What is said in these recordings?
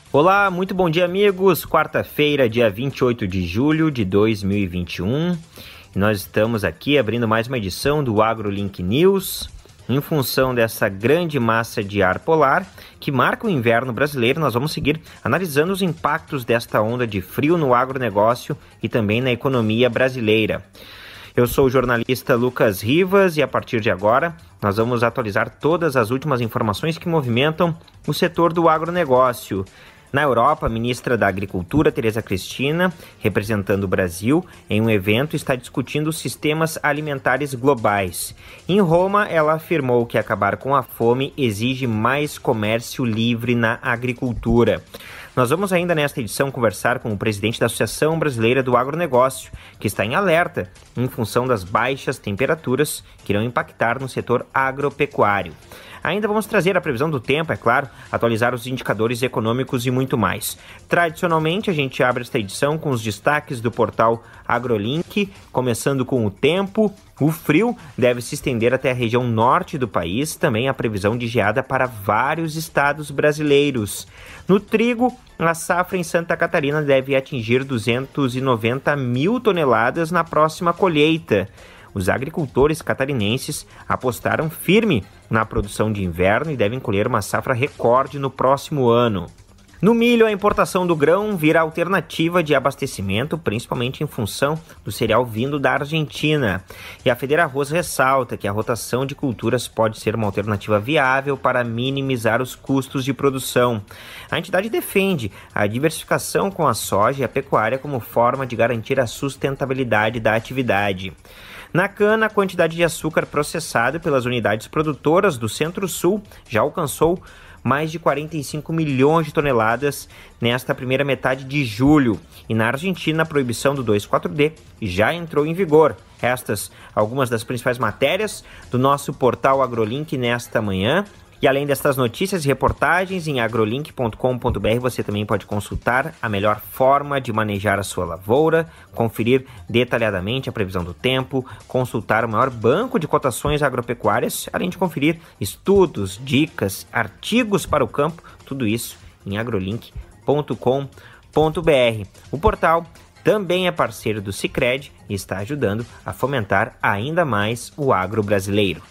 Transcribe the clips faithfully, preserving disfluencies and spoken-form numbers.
Olá, muito bom dia, amigos. Quarta-feira, dia vinte e oito de julho de dois mil e vinte e um. E nós estamos aqui abrindo mais uma edição do AgroLink News. Em função dessa grande massa de ar polar que marca o inverno brasileiro, nós vamos seguir analisando os impactos desta onda de frio no agronegócio e também na economia brasileira. Eu sou o jornalista Lucas Rivas e a partir de agora nós vamos atualizar todas as últimas informações que movimentam o setor do agronegócio. Na Europa, a ministra da Agricultura, Tereza Cristina, representando o Brasil, em um evento está discutindo os sistemas alimentares globais. Em Roma, ela afirmou que acabar com a fome exige mais comércio livre na agricultura. Nós vamos ainda nesta edição conversar com o presidente da Associação Brasileira do Agronegócio, que está em alerta em função das baixas temperaturas que irão impactar no setor agropecuário. Ainda vamos trazer a previsão do tempo, é claro, atualizar os indicadores econômicos e muito mais. Tradicionalmente, a gente abre esta edição com os destaques do portal AgroLink, começando com o tempo. O frio deve se estender até a região norte do país, também a previsão de geada para vários estados brasileiros. No trigo, a safra em Santa Catarina deve atingir duzentas e noventa mil toneladas na próxima colheita. Os agricultores catarinenses apostaram firme na produção de inverno e devem colher uma safra recorde no próximo ano. No milho, a importação do grão vira alternativa de abastecimento, principalmente em função do cereal vindo da Argentina. E a Federarroz ressalta que a rotação de culturas pode ser uma alternativa viável para minimizar os custos de produção. A entidade defende a diversificação com a soja e a pecuária como forma de garantir a sustentabilidade da atividade. Na cana, a quantidade de açúcar processado pelas unidades produtoras do Centro-Sul já alcançou mais de quarenta e cinco milhões de toneladas nesta primeira metade de julho. E na Argentina, a proibição do dois quatro D já entrou em vigor. Estas algumas das principais matérias do nosso portal AgroLink nesta manhã. E além destas notícias e reportagens, em agrolink ponto com ponto br você também pode consultar a melhor forma de manejar a sua lavoura, conferir detalhadamente a previsão do tempo, consultar o maior banco de cotações agropecuárias, além de conferir estudos, dicas, artigos para o campo, tudo isso em agrolink ponto com ponto br. O portal também é parceiro do Sicredi e está ajudando a fomentar ainda mais o agro brasileiro.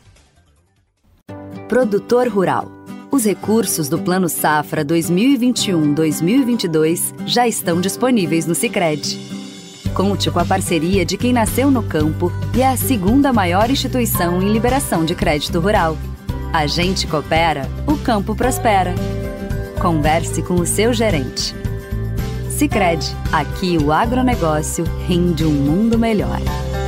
Produtor Rural. Os recursos do Plano Safra dois mil e vinte e um a dois mil e vinte e dois já estão disponíveis no Sicredi. Conte com a parceria de quem nasceu no campo e é a segunda maior instituição em liberação de crédito rural. A gente coopera, o campo prospera. Converse com o seu gerente. Sicredi, aqui o agronegócio rende um mundo melhor.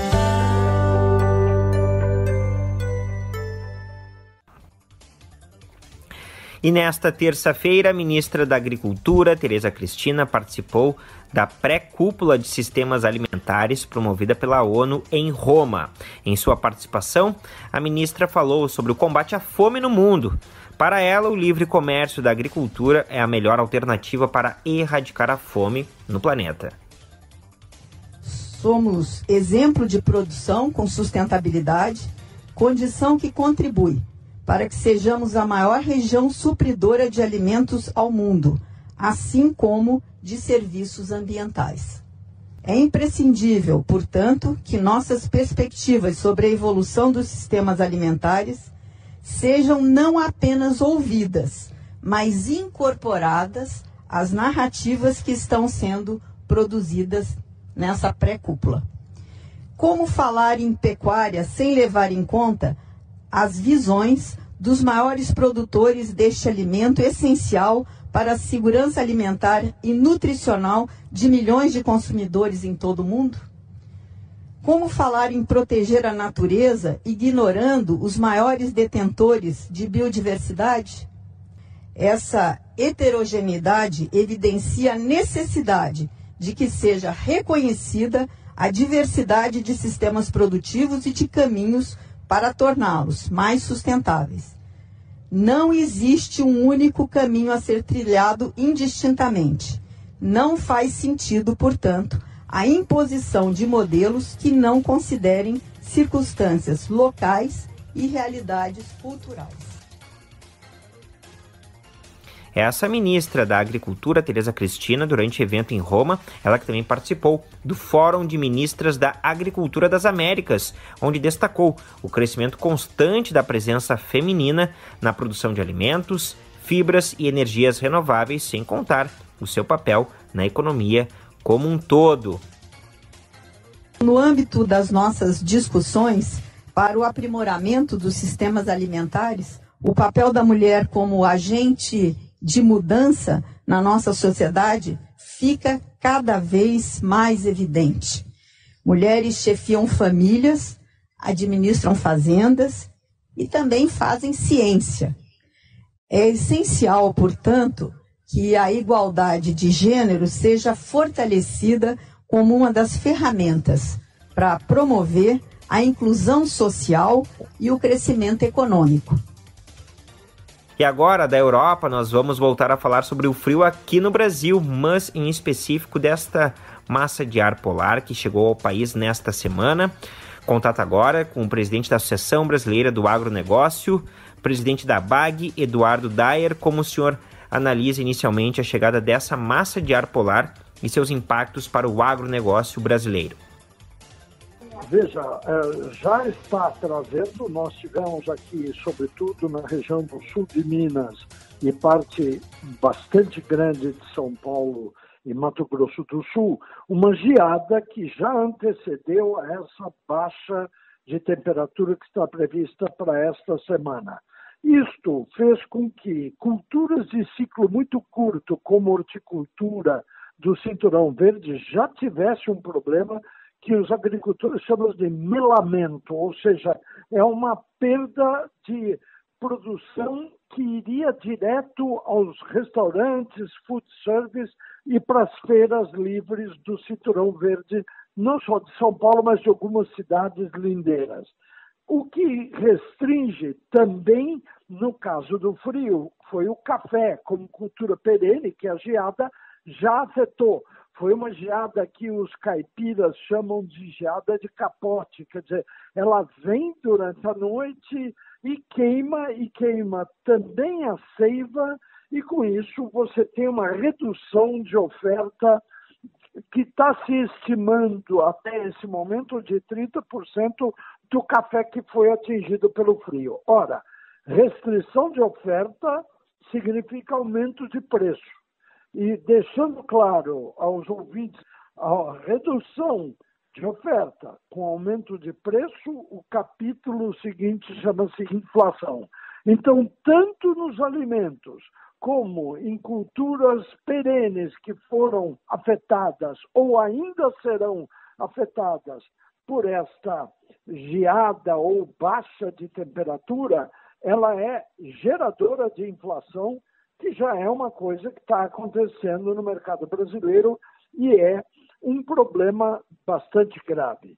E nesta terça-feira, a ministra da Agricultura, Tereza Cristina, participou da pré-cúpula de sistemas alimentares promovida pela ONU em Roma. Em sua participação, a ministra falou sobre o combate à fome no mundo. Para ela, o livre comércio da agricultura é a melhor alternativa para erradicar a fome no planeta. Somos exemplo de produção com sustentabilidade, condição que contribui para que sejamos a maior região supridora de alimentos ao mundo, assim como de serviços ambientais. É imprescindível, portanto, que nossas perspectivas sobre a evolução dos sistemas alimentares sejam não apenas ouvidas, mas incorporadas às narrativas que estão sendo produzidas nessa pré-cúpula. Como falar em pecuária sem levar em conta as visões dos maiores produtores deste alimento essencial para a segurança alimentar e nutricional de milhões de consumidores em todo o mundo? Como falar em proteger a natureza ignorando os maiores detentores de biodiversidade? Essa heterogeneidade evidencia a necessidade de que seja reconhecida a diversidade de sistemas produtivos e de caminhos para torná-los mais sustentáveis. Não existe um único caminho a ser trilhado indistintamente. Não faz sentido, portanto, a imposição de modelos que não considerem circunstâncias locais e realidades culturais. essa ministra da Agricultura, Tereza Cristina, durante evento em Roma, ela que também participou do Fórum de Ministras da Agricultura das Américas, onde destacou o crescimento constante da presença feminina na produção de alimentos, fibras e energias renováveis, sem contar o seu papel na economia como um todo. No âmbito das nossas discussões para o aprimoramento dos sistemas alimentares, o papel da mulher como agente de mudança na nossa sociedade fica cada vez mais evidente. Mulheres chefiam famílias, administram fazendas e também fazem ciência. É essencial, portanto, que a igualdade de gênero seja fortalecida como uma das ferramentas para promover a inclusão social e o crescimento econômico. E agora, da Europa, nós vamos voltar a falar sobre o frio aqui no Brasil, mas em específico desta massa de ar polar que chegou ao país nesta semana. Contato agora com o presidente da Associação Brasileira do Agronegócio, presidente da B A G, Eduardo Dyer. Como o senhor analisa inicialmente a chegada dessa massa de ar polar e seus impactos para o agronegócio brasileiro? Veja, já está trazendo, nós tivemos aqui, sobretudo na região do sul de Minas e parte bastante grande de São Paulo e Mato Grosso do Sul, uma geada que já antecedeu essa baixa de temperatura que está prevista para esta semana. Isto fez com que culturas de ciclo muito curto, como horticultura do Cinturão Verde, já tivesse um problema que os agricultores chamam de melamento, ou seja, é uma perda de produção que iria direto aos restaurantes, food service e para as feiras livres do Cinturão Verde, não só de São Paulo, mas de algumas cidades lindeiras. O que restringe também, no caso do frio, foi o café como cultura perene, que a geada já afetou. Foi uma geada que os caipiras chamam de geada de capote, quer dizer, ela vem durante a noite e queima, e queima também a seiva, e com isso você tem uma redução de oferta que está se estimando até esse momento de trinta por cento do café que foi atingido pelo frio. Ora, restrição de oferta significa aumento de preço. E deixando claro aos ouvintes, a redução de oferta com aumento de preço, o capítulo seguinte chama-se inflação. Então, tanto nos alimentos como em culturas perenes que foram afetadas ou ainda serão afetadas por esta geada ou baixa de temperatura, ela é geradora de inflação, que já é uma coisa que está acontecendo no mercado brasileiro e é um problema bastante grave.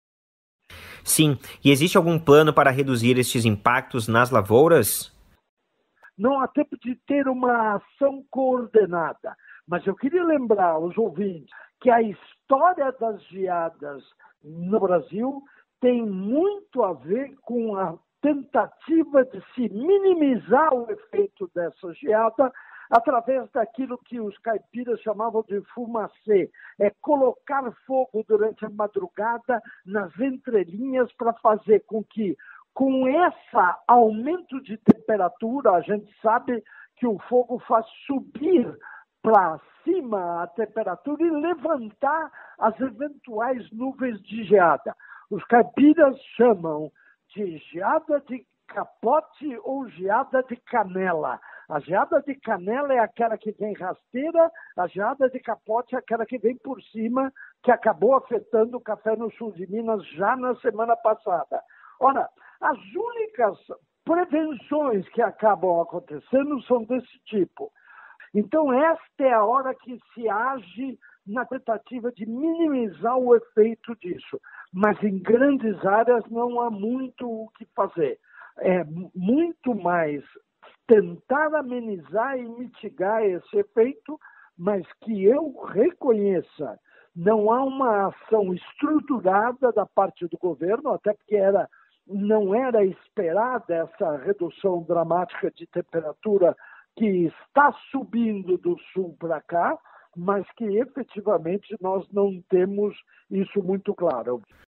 Sim, e existe algum plano para reduzir estes impactos nas lavouras? Não há tempo de ter uma ação coordenada, mas eu queria lembrar aos ouvintes que a história das geadas no Brasil tem muito a ver com a tentativa de se minimizar o efeito dessa geada através daquilo que os caipiras chamavam de fumacê, é colocar fogo durante a madrugada nas entrelinhas para fazer com que, com esse aumento de temperatura, a gente sabe que o fogo faz subir para cima a temperatura e levantar as eventuais nuvens de geada. Os caipiras chamam de geada de capote ou geada de canela. A geada de canela é aquela que vem rasteira, a geada de capote é aquela que vem por cima, que acabou afetando o café no sul de Minas já na semana passada. Ora, as únicas prevenções que acabam acontecendo são desse tipo. Então, esta é a hora que se age na tentativa de minimizar o efeito disso. Mas em grandes áreas não há muito o que fazer. É muito mais tentar amenizar e mitigar esse efeito, mas que eu reconheça, não há uma ação estruturada da parte do governo, até porque era, não era esperada essa redução dramática de temperatura que está subindo do sul para cá, mas que efetivamente nós não temos isso muito claro.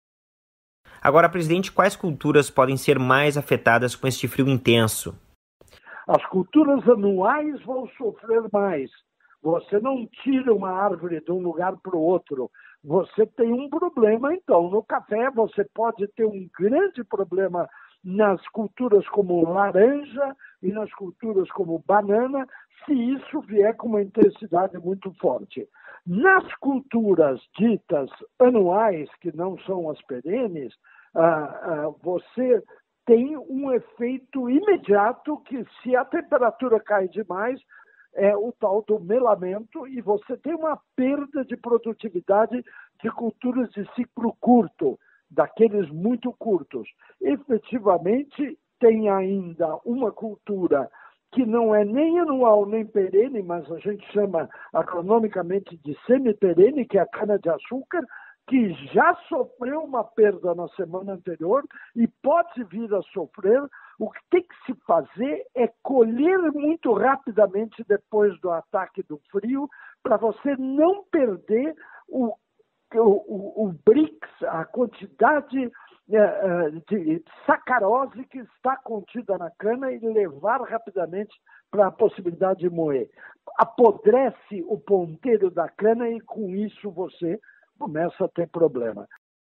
Agora, presidente, quais culturas podem ser mais afetadas com este frio intenso? As culturas anuais vão sofrer mais. Você não tira uma árvore de um lugar para o outro. Você tem um problema, então. No café, você pode ter um grande problema nas culturas como laranja e nas culturas como banana, se isso vier com uma intensidade muito forte. Nas culturas ditas anuais, que não são as perenes, ah, ah, você tem um efeito imediato que, se a temperatura cai demais, é o tal do melamento, e você tem uma perda de produtividade de culturas de ciclo curto, daqueles muito curtos. Efetivamente, tem ainda uma cultura que não é nem anual nem perene, mas a gente chama agronomicamente de semi-perene, que é a cana-de-açúcar, que já sofreu uma perda na semana anterior e pode vir a sofrer. O que tem que se fazer é colher muito rapidamente depois do ataque do frio, para você não perder o, o, o, o B R I C S, a quantidade é, de sacarose que está contida na cana, e levar rapidamente para a possibilidade de moer. Apodrece o ponteiro da cana e com isso você começa a ter problema.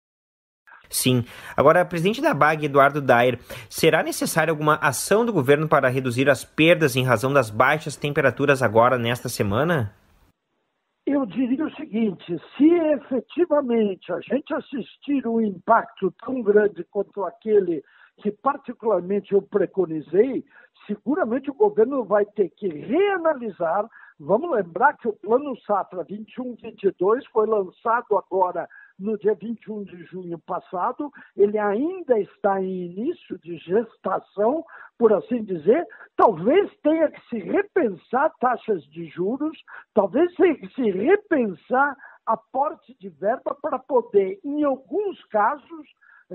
Sim. Agora, presidente da B A G, Eduardo Dair, será necessária alguma ação do governo para reduzir as perdas em razão das baixas temperaturas agora nesta semana? Eu diria o seguinte: se efetivamente a gente assistir um impacto tão grande quanto aquele que particularmente eu preconizei, seguramente o governo vai ter que reanalisar. Vamos lembrar que o Plano Safra vinte e um vinte e dois foi lançado agora no dia vinte e um de junho passado. Ele ainda está em início de gestação, por assim dizer. Talvez tenha que se repensar taxas de juros, talvez tenha que se repensar aporte de verba para poder, em alguns casos,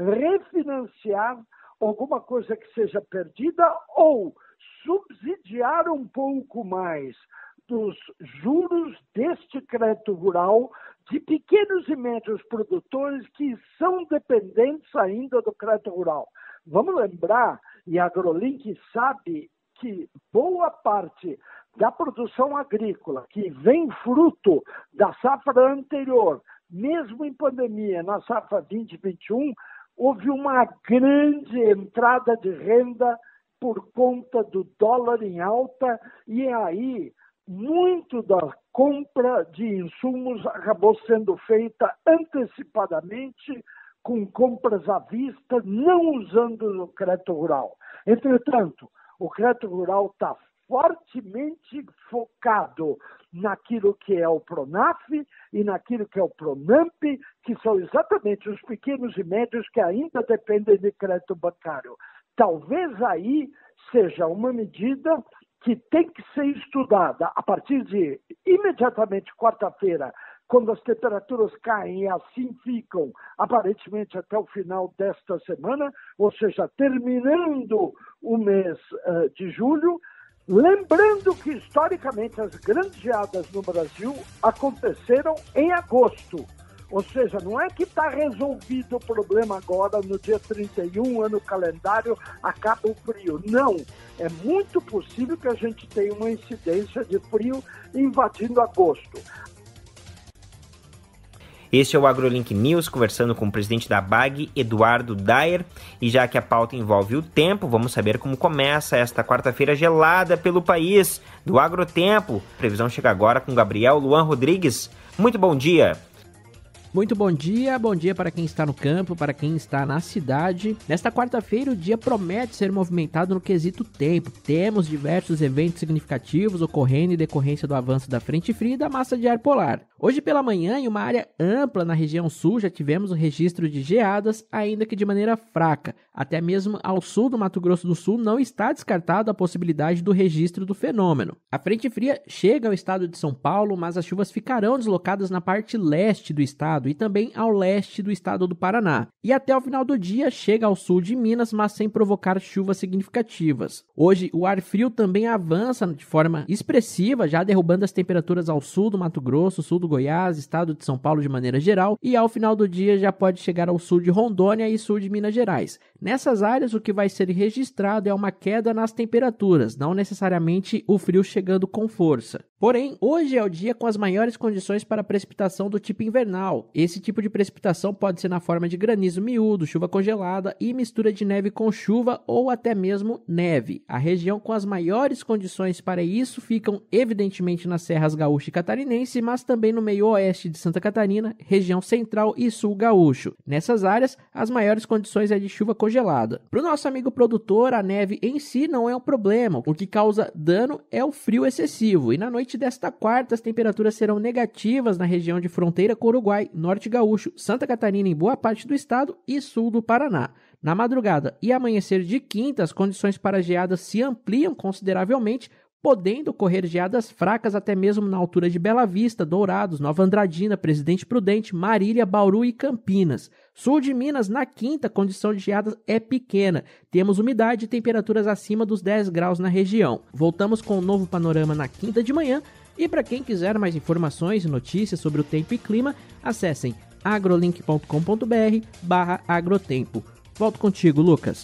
refinanciar alguma coisa que seja perdida ou subsidiar um pouco mais dos juros deste crédito rural de pequenos e médios produtores que são dependentes ainda do crédito rural. Vamos lembrar, e a AgroLink sabe, que boa parte da produção agrícola que vem fruto da safra anterior, mesmo em pandemia, na safra vinte vinte e um, houve uma grande entrada de renda por conta do dólar em alta, e aí muito da compra de insumos acabou sendo feita antecipadamente, com compras à vista, não usando o crédito rural. Entretanto, o crédito rural está fortemente focado naquilo que é o Pronaf e naquilo que é o Pronamp, que são exatamente os pequenos e médios que ainda dependem de crédito bancário. Talvez aí seja uma medida que tem que ser estudada a partir de imediatamente quarta-feira, quando as temperaturas caem, e assim ficam aparentemente até o final desta semana, ou seja, terminando o mês uh, de julho. Lembrando que, historicamente, as grandes geadas no Brasil aconteceram em agosto. Ou seja, não é que está resolvido o problema agora, no dia trinta e um, ano calendário, acaba o frio. Não, é muito possível que a gente tenha uma incidência de frio invadindo agosto. Este é o AgroLink News, conversando com o presidente da B A G, Eduardo Dair. E já que a pauta envolve o tempo, vamos saber como começa esta quarta-feira gelada pelo país, do Agrotempo. A previsão chega agora com Gabriel Luan Rodrigues. Muito bom dia! Muito bom dia, bom dia para quem está no campo, para quem está na cidade. Nesta quarta-feira o dia promete ser movimentado no quesito tempo. Temos diversos eventos significativos ocorrendo em decorrência do avanço da frente fria e da massa de ar polar. Hoje pela manhã, em uma área ampla na região sul, já tivemos o registro de geadas, ainda que de maneira fraca. Até mesmo ao sul do Mato Grosso do Sul não está descartada a possibilidade do registro do fenômeno. A frente fria chega ao estado de São Paulo, mas as chuvas ficarão deslocadas na parte leste do estado e também ao leste do estado do Paraná. E até o final do dia chega ao sul de Minas, mas sem provocar chuvas significativas. Hoje o ar frio também avança de forma expressiva, já derrubando as temperaturas ao sul do Mato Grosso, sul do Goiás, estado de São Paulo de maneira geral, e ao final do dia já pode chegar ao sul de Rondônia e sul de Minas Gerais. Nessas áreas, o que vai ser registrado é uma queda nas temperaturas, não necessariamente o frio chegando com força. Porém, hoje é o dia com as maiores condições para precipitação do tipo invernal. Esse tipo de precipitação pode ser na forma de granizo miúdo, chuva congelada e mistura de neve com chuva ou até mesmo neve. A região com as maiores condições para isso ficam evidentemente nas serras gaúcha e catarinense, mas também no meio oeste de Santa Catarina, região central e sul gaúcho. Nessas áreas, as maiores condições é de chuva congelada. Para o nosso amigo produtor, a neve em si não é um problema. O que causa dano é o frio excessivo. E na noite desta quarta, as temperaturas serão negativas na região de fronteira com o Uruguai, norte gaúcho, Santa Catarina em boa parte do estado e sul do Paraná. Na madrugada e amanhecer de quinta, as condições para geadas se ampliam consideravelmente, podendo ocorrer geadas fracas até mesmo na altura de Bela Vista, Dourados, Nova Andradina, Presidente Prudente, Marília, Bauru e Campinas. Sul de Minas, na quinta, a condição de geadas é pequena. Temos umidade e temperaturas acima dos dez graus na região. Voltamos com um novo panorama na quinta de manhã. E para quem quiser mais informações e notícias sobre o tempo e clima, acessem agrolink ponto com ponto br barra agrotempo. Volto contigo, Lucas.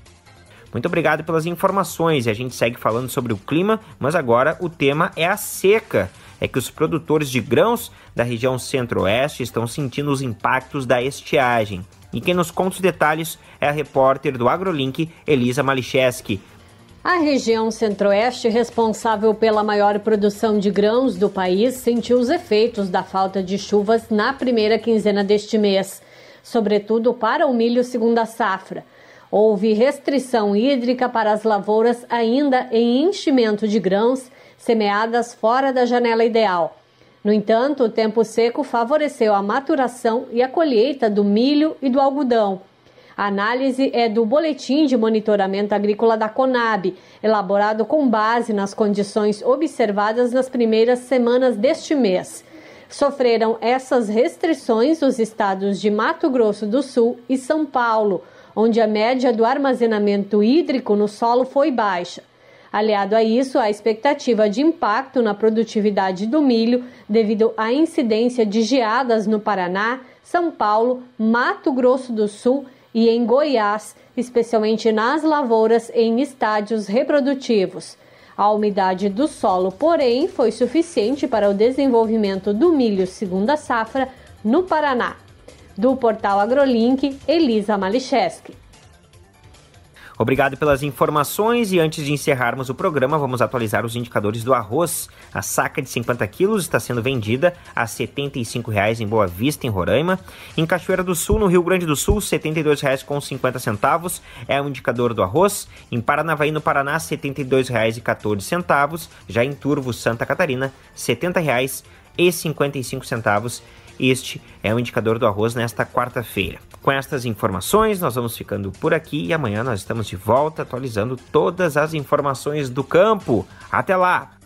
Muito obrigado pelas informações. E a gente segue falando sobre o clima, mas agora o tema é a seca. É que os produtores de grãos da região centro-oeste estão sentindo os impactos da estiagem. E quem nos conta os detalhes é a repórter do AgroLink, Elisa Malicheski. A região centro-oeste, responsável pela maior produção de grãos do país, sentiu os efeitos da falta de chuvas na primeira quinzena deste mês, sobretudo para o milho segunda safra. Houve restrição hídrica para as lavouras ainda em enchimento de grãos semeadas fora da janela ideal. No entanto, o tempo seco favoreceu a maturação e a colheita do milho e do algodão. A análise é do Boletim de Monitoramento Agrícola da Conab, elaborado com base nas condições observadas nas primeiras semanas deste mês. Sofreram essas restrições os estados de Mato Grosso do Sul e São Paulo, onde a média do armazenamento hídrico no solo foi baixa. Aliado a isso, a expectativa de impacto na produtividade do milho devido à incidência de geadas no Paraná, São Paulo, Mato Grosso do Sul e em Goiás, especialmente nas lavouras em estádios reprodutivos. A umidade do solo, porém, foi suficiente para o desenvolvimento do milho segunda safra no Paraná. Do portal AgroLink, Elisa Malicheski. Obrigado pelas informações e antes de encerrarmos o programa, vamos atualizar os indicadores do arroz. A saca de cinquenta quilos está sendo vendida a setenta e cinco reais em Boa Vista, em Roraima. Em Cachoeira do Sul, no Rio Grande do Sul, setenta e dois reais e cinquenta centavos é o indicador do arroz. Em Paranavaí, no Paraná, setenta e dois reais e quatorze centavos. Já em Turvo, Santa Catarina, setenta reais e cinquenta e cinco centavos. Este é o indicador do arroz nesta quarta-feira. Com estas informações, nós vamos ficando por aqui e amanhã nós estamos de volta atualizando todas as informações do campo. Até lá!